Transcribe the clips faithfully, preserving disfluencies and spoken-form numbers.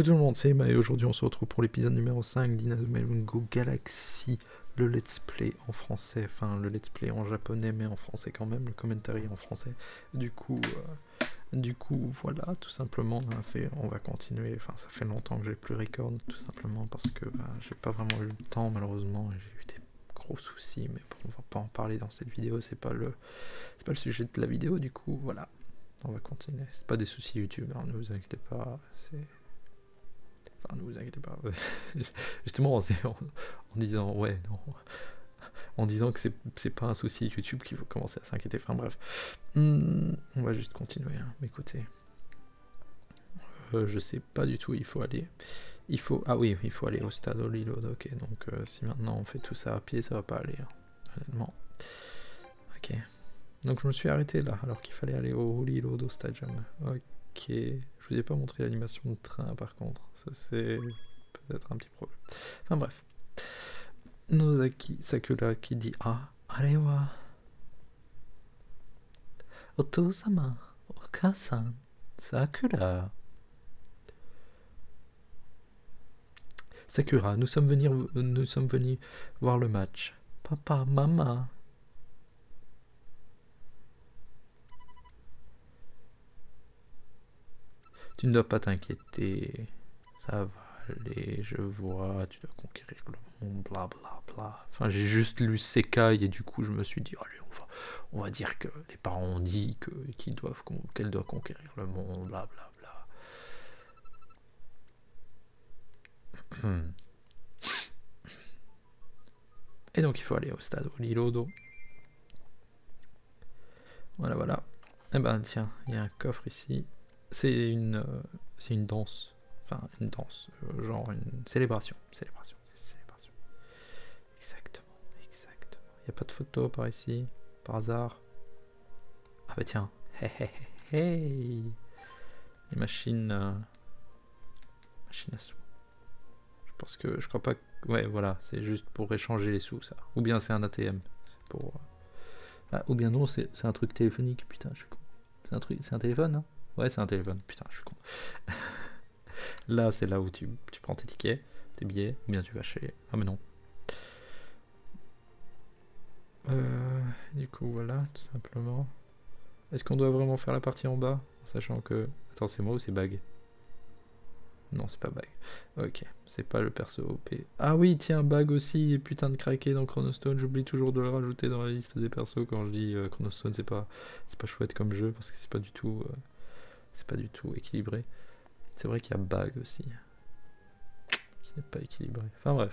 tout le monde, c'est Emma et aujourd'hui on se retrouve pour l'épisode numéro cinq d'Inazuma Go Galaxy, le let's play en français, enfin le let's play en japonais mais en français quand même, le commentary en français. Du coup, euh, du coup voilà, tout simplement, hein, c'est, on va continuer, enfin ça fait longtemps que j'ai plus record, tout simplement parce que bah, j'ai pas vraiment eu le temps malheureusement, et j'ai eu des gros soucis, mais bon, on va pas en parler dans cette vidéo, c'est pas le, c'est pas le sujet de la vidéo, du coup voilà. On va continuer. C'est pas des soucis YouTube, hein, ne vous inquiétez pas. C'est... Enfin, ne vous inquiétez pas. Justement, c'est en, en disant, ouais, non. En disant que c'est, c'est pas un souci YouTube qu'il faut commencer à s'inquiéter. Enfin, bref. Hum, on va juste continuer. Hein. Écoutez. Euh, je sais pas du tout où il faut aller. Il faut... Ah oui, il faut aller au stade Holyload. Ok, donc euh, si maintenant on fait tout ça à pied, ça va pas aller. Hein, honnêtement. Ok. Donc je me suis arrêté là, alors qu'il fallait aller au Holyload au Stadium. Ok, je vous ai pas montré l'animation de train par contre, ça c'est peut-être un petit problème. Enfin bref. Nozaki Sakura qui dit Ah, arewa. Oto-sama, Oka-san, Sakura. Sakura, nous sommes venus, nous sommes venus voir le match. Papa, maman. Tu ne dois pas t'inquiéter, ça va aller, je vois, tu dois conquérir le monde, bla bla bla. Enfin, j'ai juste lu Sekai et du coup, je me suis dit, allez, on va, on va dire que les parents ont dit que, qu'ils doivent, qu'elle doit conquérir le monde, bla bla bla. Et donc, il faut aller au stade Holyload. Voilà, voilà. Eh ben, tiens, il y a un coffre ici. C'est une, euh, c'est une danse. Enfin, une danse, euh, genre une célébration. Célébration, c'est célébration. Exactement, exactement. Il n'y a pas de photo par ici, par hasard. Ah bah tiens. Hey, hey, hey, hey. Les machines... Euh, machines à sous. Je pense que... Je crois pas que... Ouais, voilà, c'est juste pour échanger les sous, ça. Ou bien c'est un A T M. C'est pour... Ah, ou bien non, c'est, c'est un truc téléphonique. Putain, je suis con. C'est un truc... C'est un téléphone, hein? Ouais, c'est un téléphone. Putain, je suis con. Là, c'est là où tu, tu prends tes tickets, tes billets, ou bien tu vas chez... Ah mais non. Euh, du coup, voilà, tout simplement. Est-ce qu'on doit vraiment faire la partie en bas, en sachant que... Attends, c'est moi ou c'est Bag? Non, c'est pas Bag. Ok, c'est pas le perso O P. Ah oui, tiens, Bag aussi, et putain de craquer dans Chronostone. J'oublie toujours de le rajouter dans la liste des persos quand je dis euh, Chronostone, c'est pas, c'est pas chouette comme jeu, parce que c'est pas du tout... Euh, c'est pas du tout équilibré. C'est vrai qu'il y a Bag aussi, qui n'est pas équilibré. Enfin bref.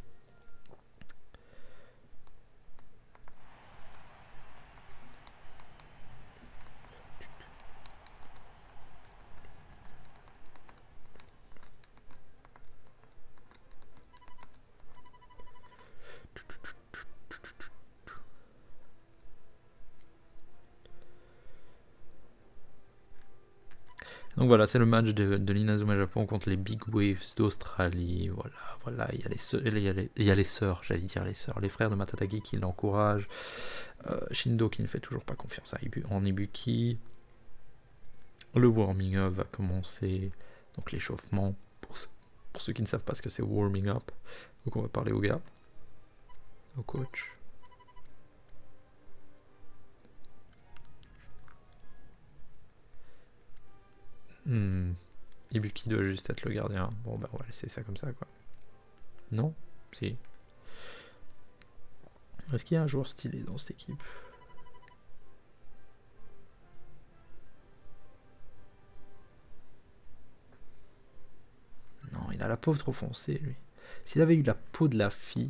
Donc voilà, c'est le match de, de l'Inazuma Japon contre les Big Waves d'Australie. Voilà, voilà, il y a les sœurs, il y a les, il y a les sœurs, j'allais dire les sœurs, les frères de Matatagi qui l'encouragent. Euh, Shindo qui ne fait toujours pas confiance à Ibu, en Ibuki. Le warming up va commencer, donc l'échauffement. Pour, pour ceux qui ne savent pas ce que c'est warming up, donc on va parler au gars, au coach. Hmm. Ibuki doit juste être le gardien. Bon bah on va laisser ça comme ça quoi. Non? Si. Est-ce qu'il y a un joueur stylé dans cette équipe? Non, il a la peau trop foncée lui. S'il avait eu la peau de la fille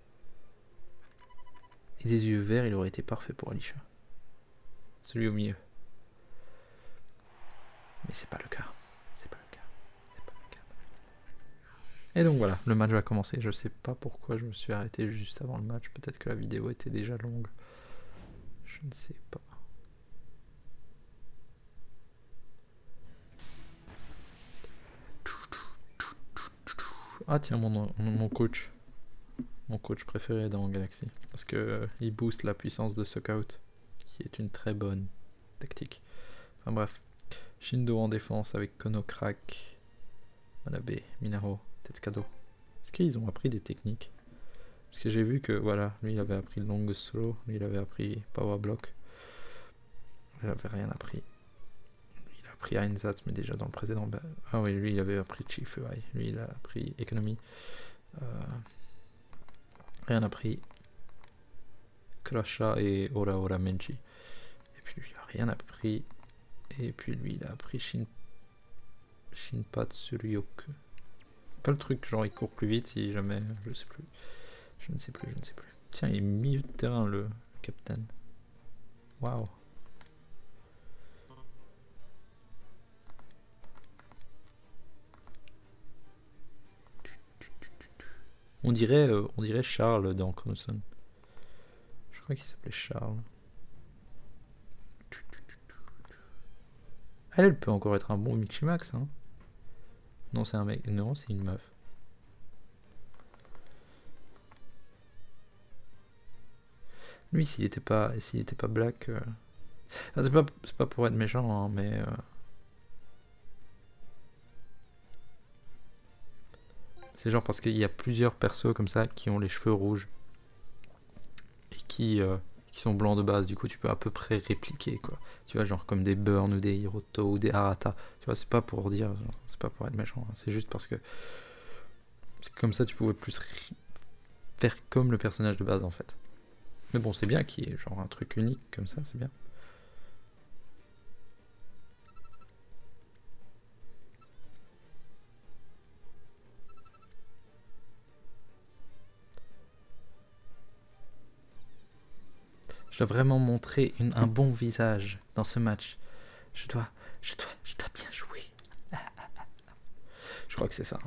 et des yeux verts, il aurait été parfait pour Alisha. Celui au milieu. Mais c'est pas le cas. C'est pas le cas. C'est pas le cas. Et donc voilà, le match va commencer. Je sais pas pourquoi je me suis arrêté juste avant le match. Peut-être que la vidéo était déjà longue. Je ne sais pas. Ah tiens, mon, mon coach. Mon coach préféré dans Galaxy. Parce que euh, il booste la puissance de Suck-Out, qui est une très bonne tactique. Enfin bref. Shindo en défense avec Konokrak Manabe, Minaro, Tetsucado. Est-ce qu'ils ont appris des techniques? Parce que j'ai vu que, voilà, lui il avait appris le long solo, lui il avait appris power block. Il avait rien appris. Il a appris Einsatz, mais déjà dans le précédent. Bah, ah oui, lui il avait appris Chifuai, lui il a appris économie. Euh, rien appris. Kurasha et Ora Ora Menji. Et puis lui il a rien appris. Et puis lui il a appris Shin... Shinpatsuryoku. C'est pas le truc, genre il court plus vite si jamais. Je sais plus. Je ne sais plus, je ne sais plus. Tiens, il est milieu de terrain le, le capitaine. Waouh. On dirait, euh, on dirait Charles dans Chronoson. Je crois qu'il s'appelait Charles. Elle, elle peut encore être un bon Michimax, hein. Non, c'est un mec. Non, c'est une meuf. Lui, s'il était pas, s'il était pas black, euh... ah, c'est pas, c'est pas pour être méchant, hein, mais euh... c'est genre parce qu'il y a plusieurs persos comme ça qui ont les cheveux rouges et qui, euh, qui sont blancs de base. Du coup, tu peux à peu près répliquer, quoi. Tu vois, genre comme des Burn ou des Hiroto ou des Arata. Tu vois, c'est pas pour dire, c'est pas pour être méchant. Hein. C'est juste parce que c'est comme ça, tu pouvais plus faire comme le personnage de base, en fait. Mais bon, c'est bien qu'il y ait genre un truc unique comme ça, c'est bien. Je dois vraiment montrer une, un bon visage dans ce match. Je dois, je dois, je dois bien jouer. Je crois que c'est ça.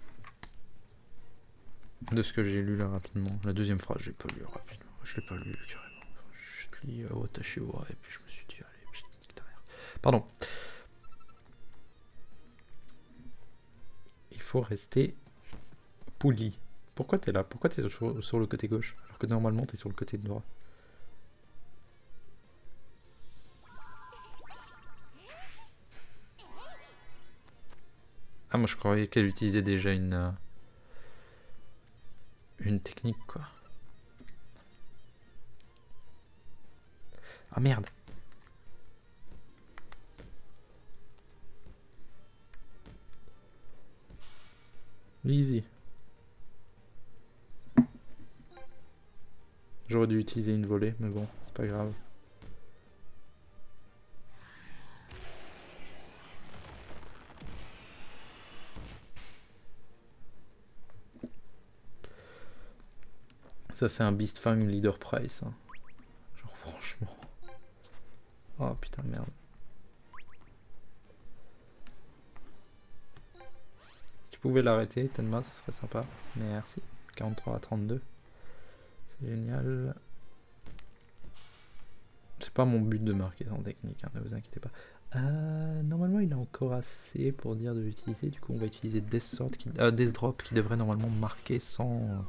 De ce que j'ai lu là rapidement. La deuxième phrase, j'ai pas lu rapidement. Je l'ai pas lu carrément. Je te lis Watashi wa et puis je me suis dit, allez, puis nique ta mère. Pardon. Il faut rester poli. Pourquoi t'es là? Pourquoi t'es sur, sur le côté gauche? Alors que normalement t'es sur le côté droit. Ah, moi je croyais qu'elle utilisait déjà une euh, une technique, quoi. Ah merde. Easy. J'aurais dû utiliser une volée, mais bon, c'est pas grave. Ça c'est un Beast Fang Leader Price. Hein. Genre franchement. Oh putain merde. Si tu pouvais l'arrêter, Tenma, ce serait sympa. Merci. quarante-trois à trente-deux. C'est génial. C'est pas mon but de marquer son technique, hein, ne vous inquiétez pas. Euh, normalement il a encore assez pour dire de l'utiliser. Du coup on va utiliser Death Sword qui, euh, Death Drop qui devrait normalement marquer sans...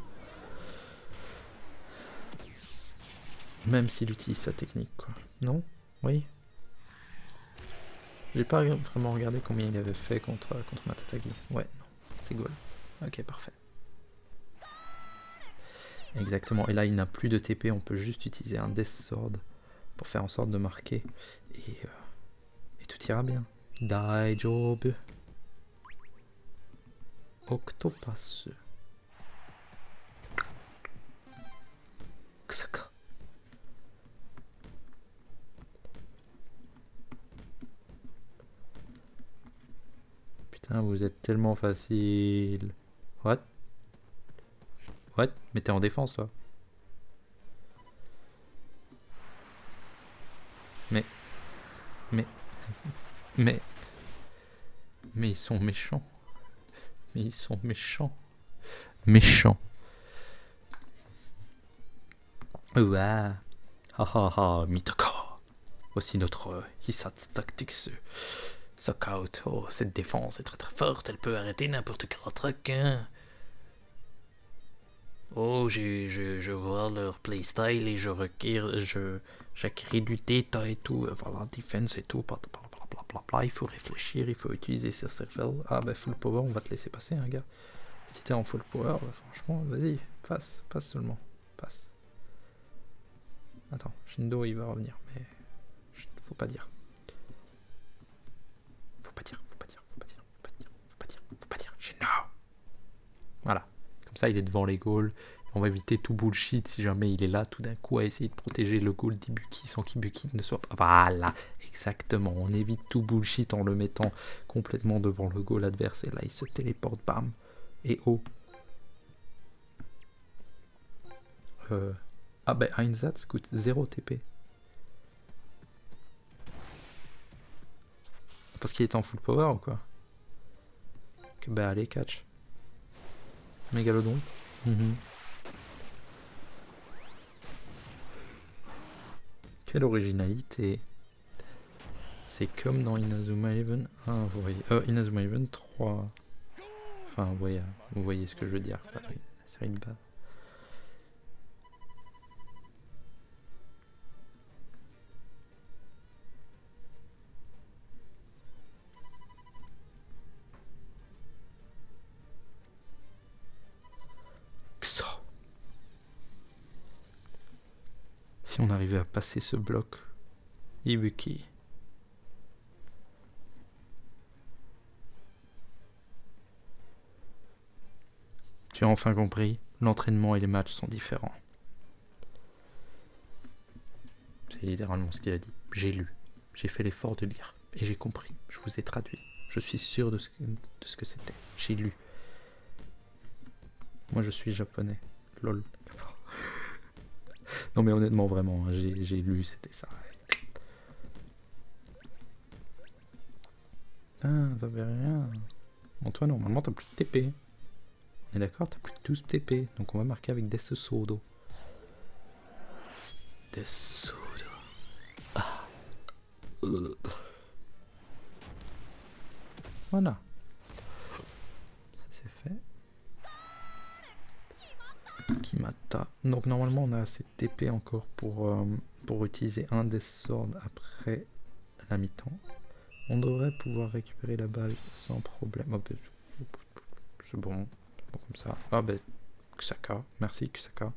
Même s'il utilise sa technique, quoi. Non? Oui? J'ai pas vraiment regardé combien il avait fait contre, contre Matatagi. Ouais, non. C'est goal. Ok, parfait. Exactement. Et là, il n'a plus de T P. On peut juste utiliser un Death Sword pour faire en sorte de marquer. Et, euh, et tout ira bien. Daijobu. Octopass. Ksaka. Putain, vous êtes tellement facile. What? What? Mais t'es en défense, toi. Mais... Mais... Mais... Mais ils sont méchants. Mais ils sont méchants. Méchants. Ouah. Ha ha ha, Mitaka. Voici notre euh, Hisatsu Tactics. Suck-out. Oh, cette défense est très très forte. Elle peut arrêter n'importe quel attaque. Hein. Oh, je, je, je vois leur playstyle et je requiers, je, j'acquéris du data et tout. Voilà, defense et tout. Blablabla. blablabla, il faut réfléchir, il faut utiliser ses cervelles. Ah bah full power, on va te laisser passer, hein, gars. Si t'es en full power, bah, franchement, vas-y, passe, passe seulement, passe. Attends, Shindo il va revenir, mais faut pas dire. Faut pas dire, faut pas dire, faut pas dire, faut pas dire, faut pas dire, faut pas dire, Shindo. Voilà, comme ça il est devant les goals. On va éviter tout bullshit si jamais il est là tout d'un coup à essayer de protéger le goal d'Ibuki sans qu'Ibuki ne soit pas... Voilà, exactement. On évite tout bullshit en le mettant complètement devant le goal adverse. Et là, il se téléporte, bam. Et oh. Euh... Ah ben, Einsatz coûte zéro T P. Parce qu'il est en full power ou quoi? Que bah allez, catch. Mégalodon. Mm-hmm. Quelle originalité. C'est comme dans Inazuma Eleven un, vous voyez. Euh, Inazuma Eleven trois. Enfin, vous voyez, vous voyez ce que je veux dire. La série de base. Si on arrivait à passer ce bloc, Ibuki. Tu as enfin compris, l'entraînement et les matchs sont différents. C'est littéralement ce qu'il a dit. J'ai lu, j'ai fait l'effort de lire, et j'ai compris, je vous ai traduit. Je suis sûr de ce que, de ce que c'était. J'ai lu. Moi je suis japonais. Lol. Non mais honnêtement, vraiment, j'ai lu, c'était ça. Ah, ça fait rien. Bon, toi, normalement, t'as plus de T P. On est d'accord, t'as plus que douze T P. Donc on va marquer avec Desu Sodo. Desu Sodo. Ah. Voilà. Ça c'est fait. Kimata. Donc normalement on a assez de T P encore pour, euh, pour utiliser un Death Sword après la mi-temps. On devrait pouvoir récupérer la balle sans problème. Oh, ben, c'est bon. Bon comme ça. Ah ben Kusaka. Merci Kusaka.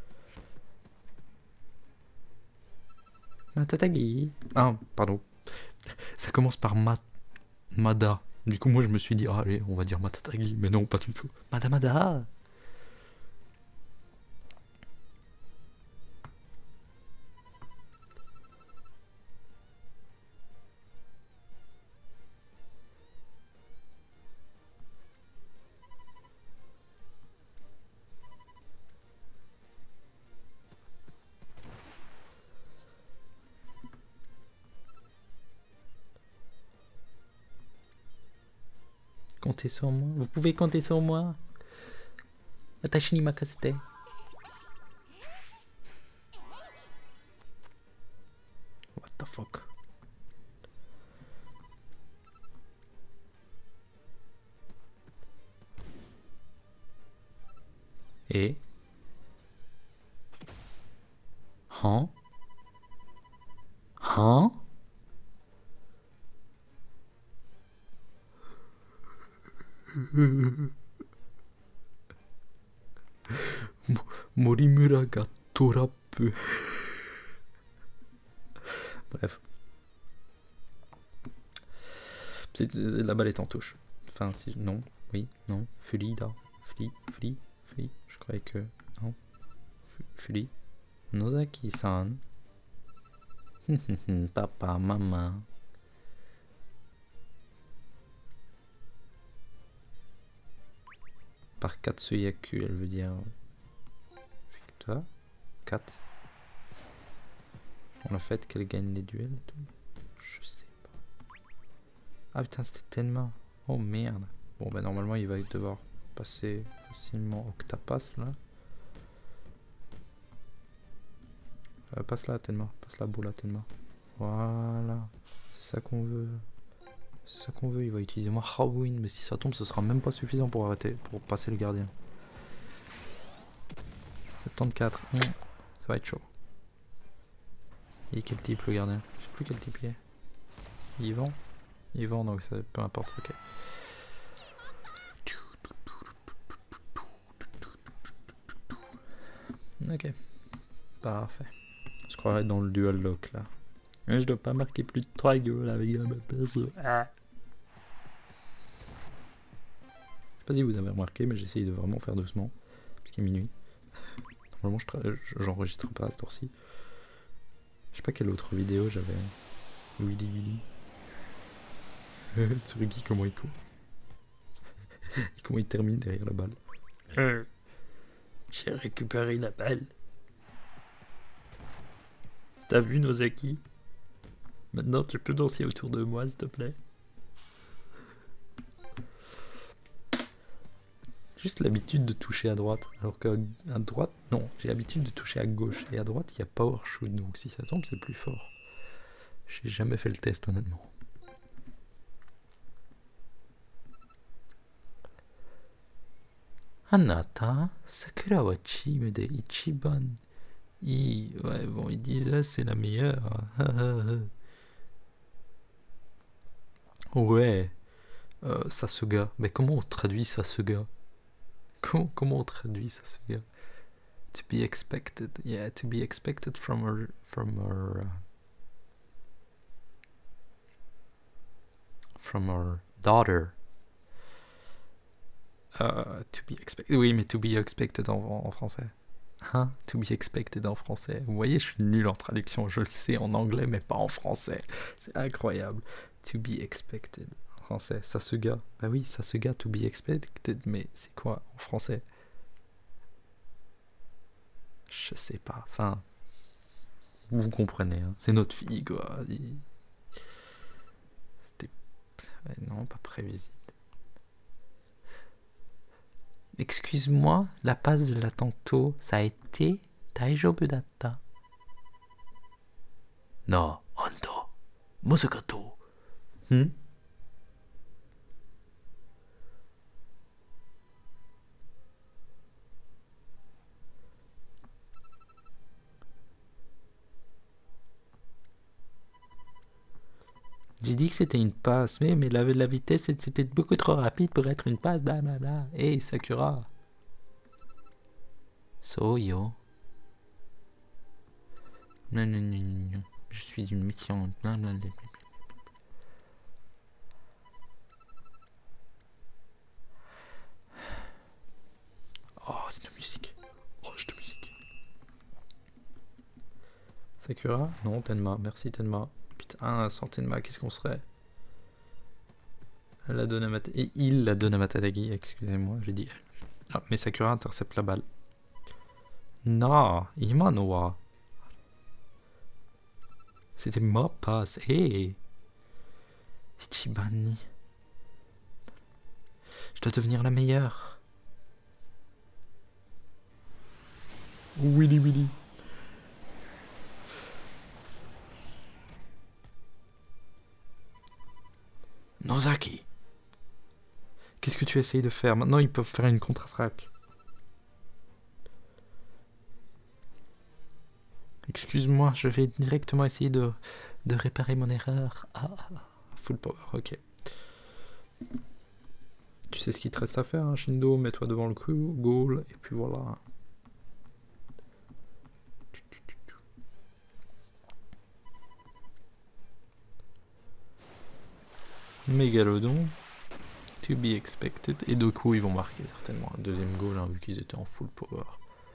Matatagi. Ah pardon. Ça commence par ma... Mada. Du coup moi je me suis dit ah, allez on va dire Matatagi. Mais non pas du tout. Madamada. Comptez sur moi. Vous pouvez compter sur moi. Atashi ni makasete. What the fuck. Et Hein Hein Morimura ga torappe. Bref. La balle est en touche. Enfin, si. Non. Oui. Non. Fuli, da. Fuli. Fuli. Fuli. Je croyais que. Non. Fuli. Nozaki-san. Papa, maman. Par Katsuyaku, elle veut dire victoire. quatre. On a fait qu'elle gagne les duels et tout. Je sais pas. Ah putain, c'était tellement. Oh merde. Bon bah normalement il va devoir passer facilement Octapass là. Euh, passe là Tenma, passe la boule à Tenma. Voilà. C'est ça qu'on veut. C'est ça qu'on veut, il va utiliser moi Hawin, mais si ça tombe ce sera même pas suffisant pour arrêter, pour passer le gardien. soixante-quatorze, mmh. Ça va être chaud. Il est quel type le gardien? Je sais plus quel type il est. Yvan. Ils vont, donc ça, peu importe, ok. Ok, parfait. Je croirais dans le dual lock là. Et je dois pas marquer plus de trois gueules avec un perso. Ah. Je sais pas si vous avez remarqué, mais j'essaye de vraiment faire doucement. Parce qu'il est minuit. Normalement, je j'enregistre pas à cette heure-ci. Je sais pas quelle autre vidéo j'avais. Willy Willy. Tsurugi, comment il court. Et comment il termine derrière la balle. Euh, J'ai récupéré la balle. T'as vu Nozaki? Maintenant tu peux danser autour de moi s'il te plaît. Juste l'habitude de toucher à droite. Alors qu'à droite, non, j'ai l'habitude de toucher à gauche. Et à droite, il y a power shoot. Donc si ça tombe, c'est plus fort. J'ai jamais fait le test honnêtement. Anata, Sakura wa chime de ichiban. I, ouais, bon, ils disaient c'est la meilleure. Ouais, euh, Sasuga. Mais comment on traduit Sasuga? Comment, comment on traduit Sasuga? To be expected, yeah, to be expected from her, from her, uh, from her daughter. Uh, to be expected, oui, mais to be expected en, en français. Hein? To be expected en français. Vous voyez, je suis nul en traduction, je le sais en anglais, mais pas en français. C'est incroyable. To be expected en français. Sasuga. Bah oui, Sasuga, to be expected, mais c'est quoi en français? Je sais pas. Enfin, vous comprenez, hein. C'est notre fille, quoi. Il... C'était... Ouais, non, pas prévisible. Excuse-moi, la passe de la tantôt, ça a été Daijoubu datta? Non, Ando, Musakato. Hmm? J'ai dit que c'était une passe, mais, mais la, la vitesse c'était beaucoup trop rapide pour être une passe, blablabla. Hey Sakura. So yo. Non, non, non, non, non. Je suis une mission. Blablabla. Oh, c'est de musique. Oh, c'est de musique. Sakura? Non, Tenma. Merci Tenma. Putain, sans Tenma, qu'est-ce qu'on serait? Elle la donne à Mat... Et il la donne à Matadagi, excusez-moi, j'ai dit elle. Ah, mais Sakura intercepte la balle. Non, Imano wa. C'était ma passe. Hey. Ichibani. Je dois devenir la meilleure. Willy Willy. Nozaki. Qu'est-ce que tu essayes de faire? Maintenant, ils peuvent faire une contre-attaque. Excuse-moi, je vais directement essayer de, de réparer mon erreur. Ah, full power, ok. Tu sais ce qu'il te reste à faire, hein, Shindo? Mets-toi devant le coup, goal, et puis voilà. Mégalodon. To be expected. Et de coup, ils vont marquer certainement un deuxième goal, hein, vu qu'ils étaient en full power.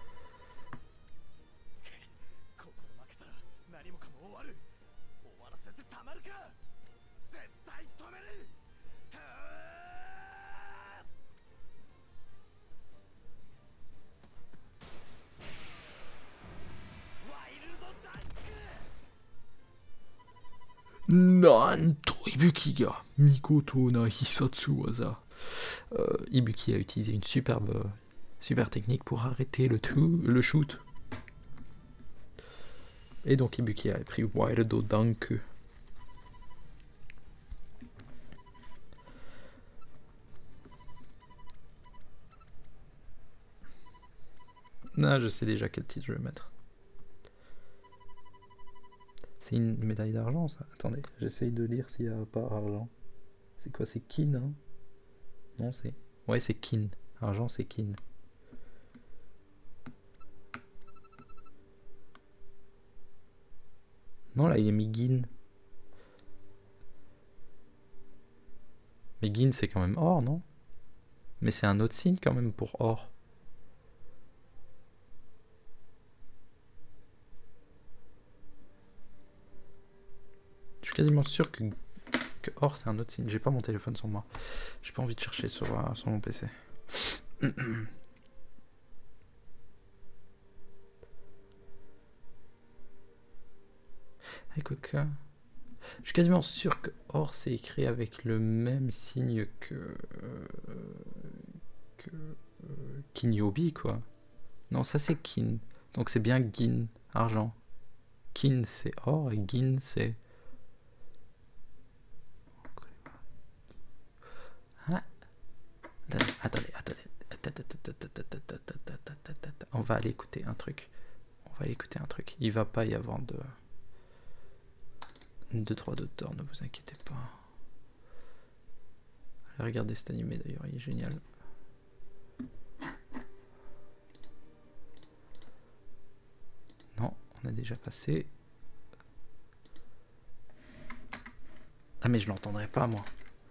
Nanto Ibuki ga Mikoto na Hisatsu waza. Euh, Ibuki a utilisé une superbe, super technique pour arrêter le tout, le shoot. Et donc Ibuki a pris Wild Danku. Ah, je sais déjà quel titre je vais mettre. C'est une médaille d'argent, ça? Attendez, j'essaye de lire s'il n'y a pas argent. C'est quoi, c'est kin, hein? Non, c'est... Ouais, c'est kin. Argent, c'est kin. Non, là, il est mis gin. Mais gin, c'est quand même or, non? Mais c'est un autre signe quand même pour or. Je suis quasiment sûr que, que or, c'est un autre signe. J'ai pas mon téléphone sur moi. J'ai pas envie de chercher sur, euh, sur mon P C. Hey, coca. Je suis quasiment sûr que or c'est écrit avec le même signe que euh, que euh, Kinyobi, quoi. Non, ça c'est kin. Donc c'est bien gin, argent. Kin c'est or et gin c'est... Ah. Attendez, attendez. On va aller écouter un truc. On va aller écouter un truc. Il va pas y avoir de... deux trois d'auteurs, ne vous inquiétez pas. Allez regarder cet animé d'ailleurs, il est génial. Non, on a déjà passé. Ah mais je l'entendrai pas moi.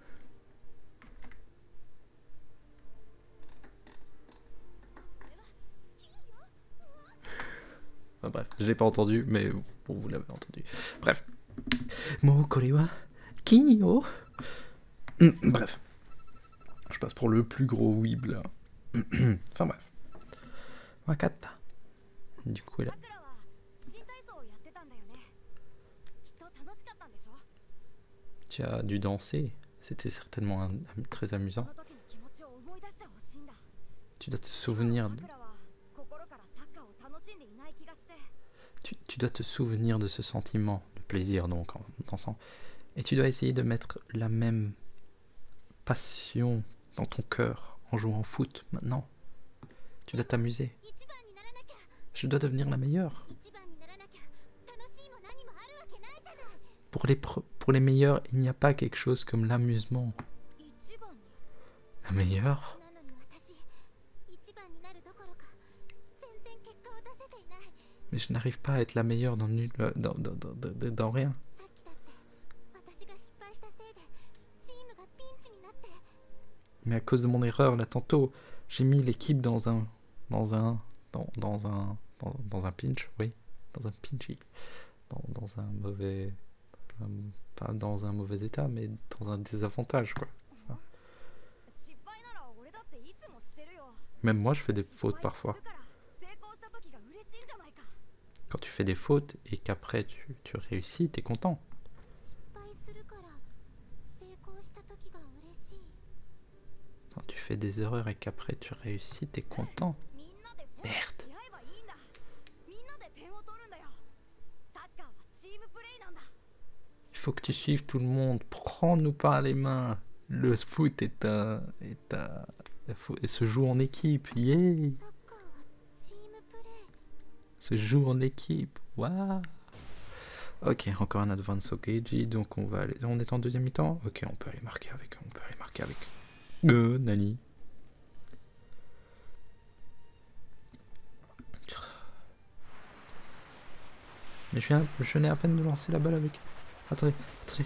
Enfin, bref, je l'ai pas entendu, mais bon, vous l'avez entendu. Bref. Mo korewa kinyo. Bref. Je passe pour le plus gros weeb là. Enfin bref. Wakata. Du coup là. Tu as dû danser. C'était certainement un, un, très amusant. Tu dois te souvenir de... Tu, tu dois te souvenir de ce sentiment de plaisir donc en dansant. Et tu dois essayer de mettre la même passion dans ton cœur en jouant au foot maintenant. Tu dois t'amuser. Je dois devenir la meilleure. Pour les, pour les meilleurs, il n'y a pas quelque chose comme l'amusement. La meilleure? Mais je n'arrive pas à être la meilleure dans, nul, dans, dans, dans, dans, dans rien. Mais à cause de mon erreur, là, tantôt, j'ai mis l'équipe dans un... Dans un... Dans, dans un... Dans, dans un pinch, oui. Dans un pinchy. Dans, dans un mauvais... Pas dans un mauvais état, mais dans un désavantage, quoi. Enfin, même moi, je fais des fautes parfois. Quand tu fais des fautes et qu'après tu, tu réussis, t'es content. Quand tu fais des erreurs et qu'après tu réussis, t'es content. Merde. Il faut que tu suives tout le monde. Prends-nous par les mains. Le foot est un... Est un et se joue en équipe. Yeah. Se joue en équipe. Waouh. Ok, encore un Advance Okeiji. Donc on va aller... On est en deuxième mi-temps. Ok, on peut aller marquer avec... On peut aller marquer avec... Euh, Nani. Mais je viens, je venais à peine de lancer la balle avec... Attendez, attendez.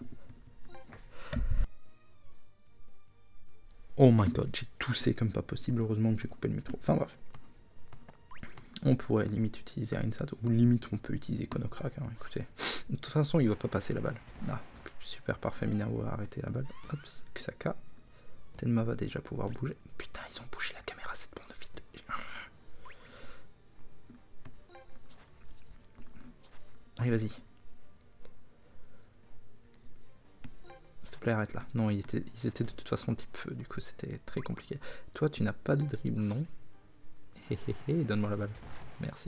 Oh my god, j'ai toussé comme pas possible. Heureusement que j'ai coupé le micro. Enfin bref. On pourrait limite utiliser Ainsat, ou limite on peut utiliser Konokrak, hein, écoutez. De toute façon, il va pas passer la balle. Ah, super parfait, Minao a arrêté la balle. Hop, Kusaka. Tenma va déjà pouvoir bouger. Putain, ils ont bougé la caméra, cette bande de vite. Allez, vas-y. S'il te plaît, arrête là. Non, ils étaient, ils étaient de toute façon type feu, du coup c'était très compliqué. Toi, tu n'as pas de dribble, non? Hé hé hé, donne-moi la balle. Merci.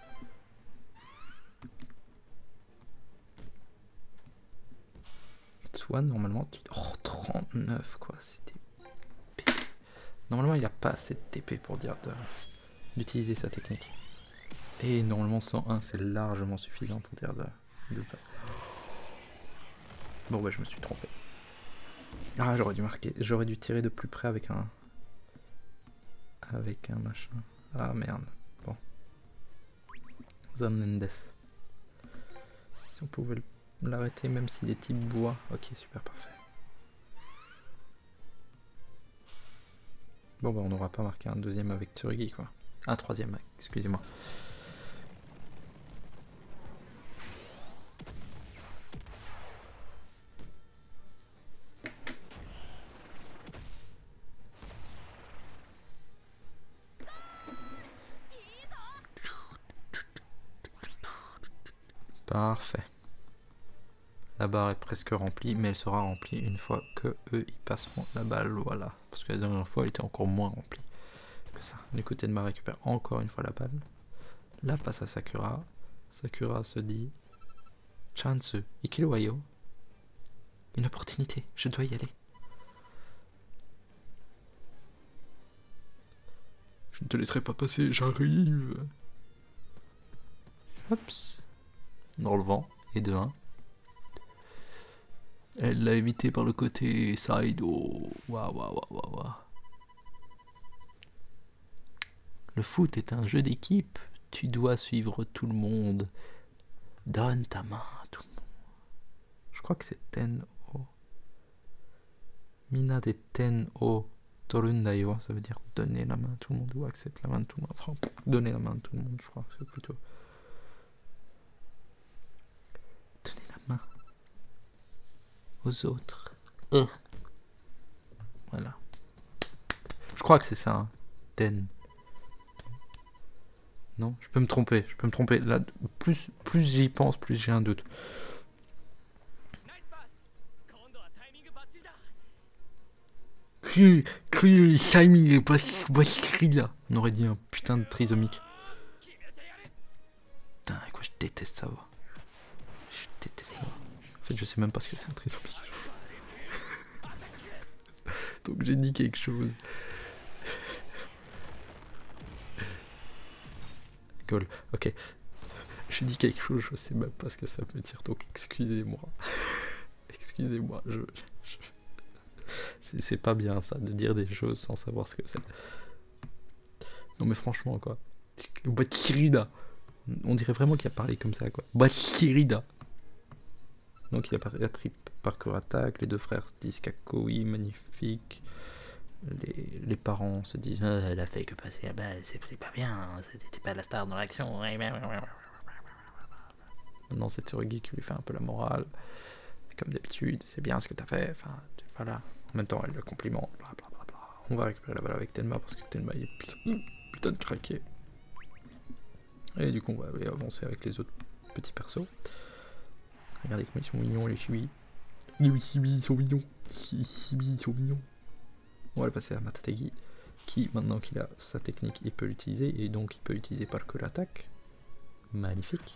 Toi, normalement, tu... Oh, trente-neuf, quoi, c'était... Normalement, il n'a pas assez de T P pour dire de... d'utiliser sa technique. Et normalement, cent un, c'est largement suffisant pour dire de... de faire ça. Bon, bah, je me suis trompé. Ah, j'aurais dû marquer, j'aurais dû tirer de plus près avec un... Avec un machin. Ah merde. Bon. Zanendes. Si on pouvait l'arrêter même s'il est type bois. Ok, super, parfait. Bon bah on n'aura pas marqué un deuxième avec Tsurugi quoi. Un troisième, excusez-moi. Parfait. La barre est presque remplie, mais elle sera remplie une fois que eux ils passeront la balle, voilà. Parce que la dernière fois elle était encore moins remplie que ça. Du coup Tenma récupère encore une fois la balle. Là passe à Sakura. Sakura se dit Chance, Ikiruwayo. Une opportunité, je dois y aller. Je ne te laisserai pas passer, j'arrive. Hops. Dans le vent, et de un. Elle l'a évité par le côté side. Oh, waouh, waouh, waouh, waouh. Le foot est un jeu d'équipe. Tu dois suivre tout le monde. Donne ta main à tout le monde. Je crois que c'est Ten O. Mina de Ten O Torundayo. Ça veut dire donner la main à tout le monde ou accepter la main de tout le monde. Enfin, donner la main à tout le monde, je crois que c'est plutôt. Donner la main aux autres. Euh. Voilà. Je crois que c'est ça. Hein. Ten. Non, je peux me tromper, je peux me tromper. Là, plus plus j'y pense, plus j'ai un doute. Timing est pas là. On aurait dit un putain de trisomique. Putain, quoi, je déteste ça. Va. Je déteste ça. En fait, je sais même pas ce que c'est un trisomique. Donc j'ai dit quelque chose. Cool. Ok. Je dis quelque chose, je sais même pas ce que ça veut dire, donc excusez-moi. Excusez-moi, je... je... C'est pas bien ça, de dire des choses sans savoir ce que c'est. Non mais franchement quoi. Bakirida. On dirait vraiment qu'il a parlé comme ça quoi. Bakirida. Donc il a appris parcours attaque, les deux frères disent Kakoi, magnifique. Les, les parents se disent ah, elle a fait que passer la balle, c'est pas bien, c'était pas la star dans l'action. Maintenant c'est Tsurugi qui lui fait un peu la morale. Comme d'habitude, c'est bien ce que t'as fait. Enfin, voilà. En même temps, elle le complimente. Blablabla. On va récupérer la balle avec Tenma parce que Tenma il est putain, putain de craqué. Et du coup, on va aller avancer avec les autres petits persos. Regardez comment ils sont mignons, les chibis. Les chibis, ils sont mignons. Les chibis, ils sont mignons. On va le passer à Matategi, qui, maintenant qu'il a sa technique, il peut l'utiliser, et donc il peut utiliser par que l'attaque. Magnifique.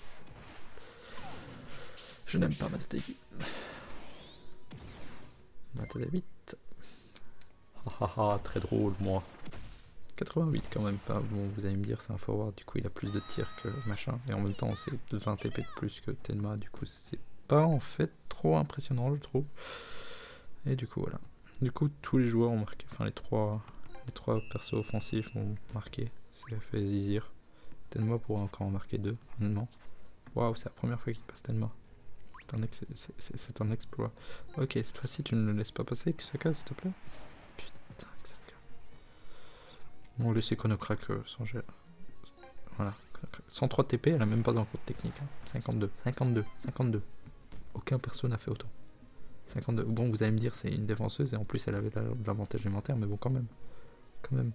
Je n'aime pas Matategi. Matategi. Hahaha, très drôle, moi. quatre-vingt-huit quand même pas. Bon, vous allez me dire, c'est un forward, du coup il a plus de tirs que machin, et en même temps c'est vingt T P de plus que Tenma, du coup c'est pas en fait trop impressionnant, je trouve. Et du coup, voilà. Du coup, tous les joueurs ont marqué, enfin les trois, les trois persos offensifs ont marqué. C'est fait Zizir. Tenma pourrait encore en marquer deux, honnêtement. Waouh, c'est la première fois qu'il passe Tenma. C'est un, ex c'est un exploit. Ok, cette fois-ci, tu ne le laisses pas passer, Kusaka, s'il te plaît. Putain, Kusaka. On laisse Konocrack euh, sans gel. Voilà. cent trois T P, elle a même pas encore de technique. Hein. cinquante-deux, cinquante-deux, cinquante-deux. Aucun perso n'a fait autant. cinquante-deux. Bon, vous allez me dire, c'est une défenseuse et en plus elle avait de l'avantage élémentaire, mais bon, quand même. Quand même.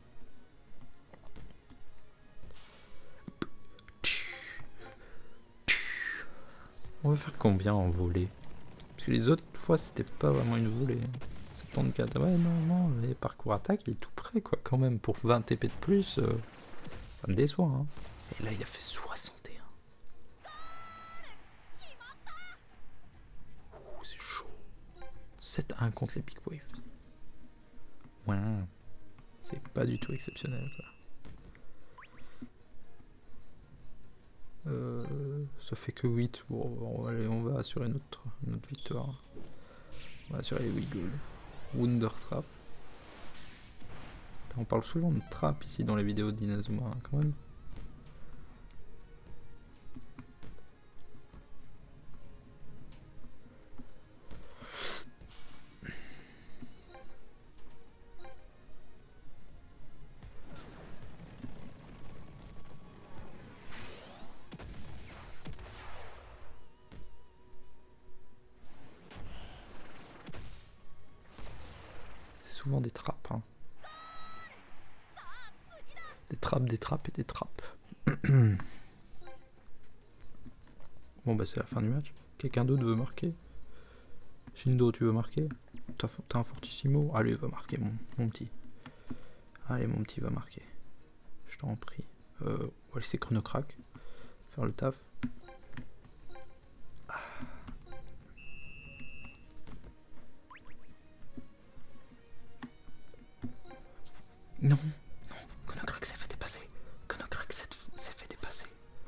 On va faire combien en volée? Parce que les autres fois, c'était pas vraiment une volée. soixante-quatorze. Ouais, non, non, les parcours attaque, il est tout près, quoi, quand même. Pour vingt T P de plus, euh, ça me déçoit, hein. Et là, il a fait soixante et un. Ouh, c'est chaud. sept à un contre les Big Waves. Ouais. C'est pas du tout exceptionnel, quoi. Euh, ça fait que huit. Bon, on va, aller, on va assurer notre, notre victoire. On va assurer les huit goals. Wunder Trap. On parle souvent de trap ici dans les vidéos d'Inazuma, hein, quand même. C'est souvent des trappes, hein. Des trappes, des trappes et des trappes. Bon bah c'est la fin du match. Quelqu'un d'autre veut marquer? Shindo, tu veux marquer? T'as un fortissimo? Allez, va marquer mon, mon petit. Allez mon petit, va marquer. Je t'en prie. Euh, on va laisser Chronocrack faire le taf. Ah. Non. Chronocrack s'est fait dépasser. Chronocrack s'est fait dépasser.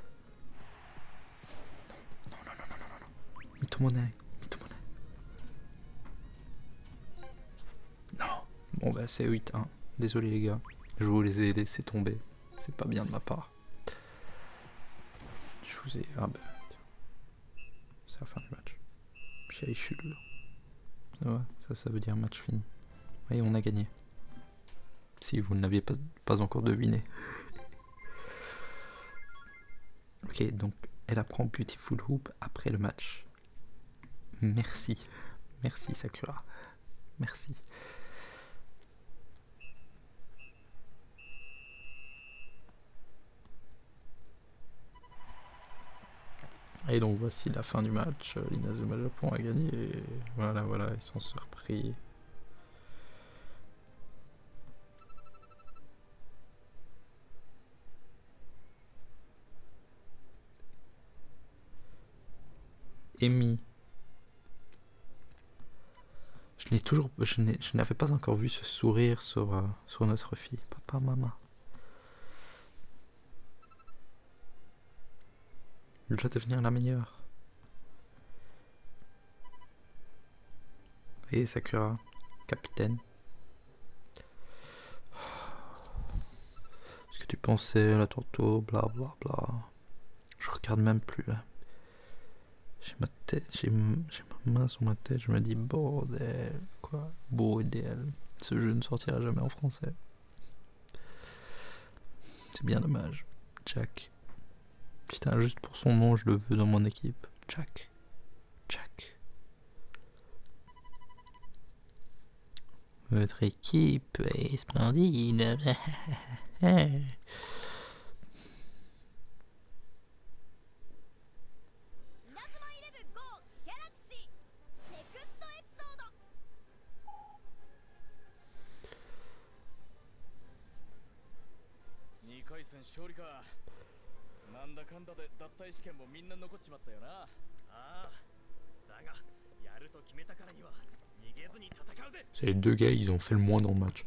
Non, non, non, non, non, non, non. Mythomonnaie, mythomonnaie. Non. Bon bah c'est huit un. Désolé les gars. Je vous les ai laissés tomber. C'est pas bien de ma part. Je vous ai... Ah bah... C'est la fin du match. Shaichul. Ouais, ça, ça veut dire match fini. Et on a gagné. Si vous ne l'aviez pas, pas encore deviné. Ok, donc elle apprend Beautiful Hoop après le match. Merci. Merci Sakura. Merci. Et donc voici la fin du match. L'Inazuma Japon a gagné. Et voilà, voilà, ils sont surpris. Amy. Je n'ai toujours, je n'avais pas encore vu ce sourire sur, euh, sur notre fille. Papa, maman. Elle doit devenir la meilleure. Et Sakura, capitaine. Ce que tu pensais là tantôt, bla bla bla. Je regarde même plus là. J'ai ma tête, j'ai ma main sur ma tête, je me dis bordel, quoi, bordel. Ce jeu ne sortira jamais en français. C'est bien dommage. Jack. Putain, juste pour son nom, je le veux dans mon équipe. Jack. Jack. Votre équipe est splendide. C'est les deux gars, ils ont fait le moins dans le match.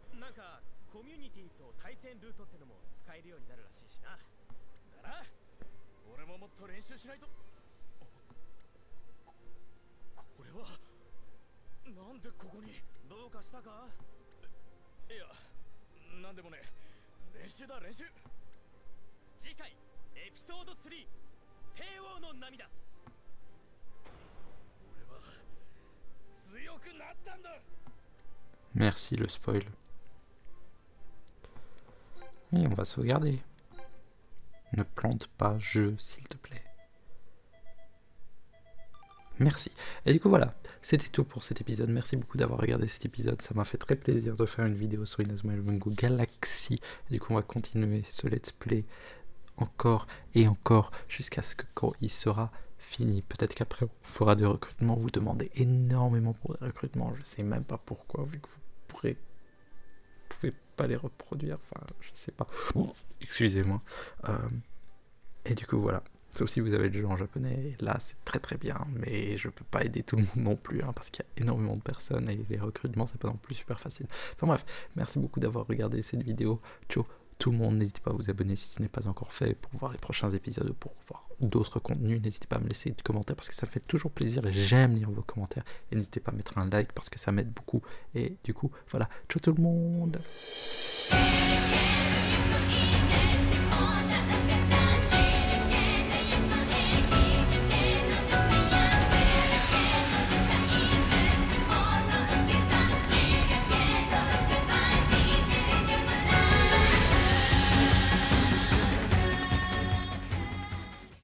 Merci le spoil. Et on va sauvegarder. Ne plante pas jeu, s'il te plaît. Merci. Et du coup voilà, c'était tout pour cet épisode. Merci beaucoup d'avoir regardé cet épisode. Ça m'a fait très plaisir de faire une vidéo sur Inazuma Eleven Go Galaxy. Et du coup on va continuer ce let's play encore et encore jusqu'à ce que quand il sera fini. Peut-être qu'après on fera des recrutements. Vous demandez énormément pour des recrutements. Je sais même pas pourquoi, vu que vous pourrez pouvez pas les reproduire. Enfin, je sais pas. Excusez-moi. Euh, et du coup voilà. Sauf si vous avez le jeu en japonais, là c'est très très bien, mais je peux pas aider tout le monde non plus, hein, parce qu'il y a énormément de personnes et les recrutements c'est pas non plus super facile. Enfin bref, merci beaucoup d'avoir regardé cette vidéo. Ciao tout le monde, n'hésitez pas à vous abonner si ce n'est pas encore fait pour voir les prochains épisodes, pour voir d'autres contenus, n'hésitez pas à me laisser des commentaires parce que ça me fait toujours plaisir et j'aime lire vos commentaires. Et n'hésitez pas à mettre un like parce que ça m'aide beaucoup. Et du coup, voilà, ciao tout le monde.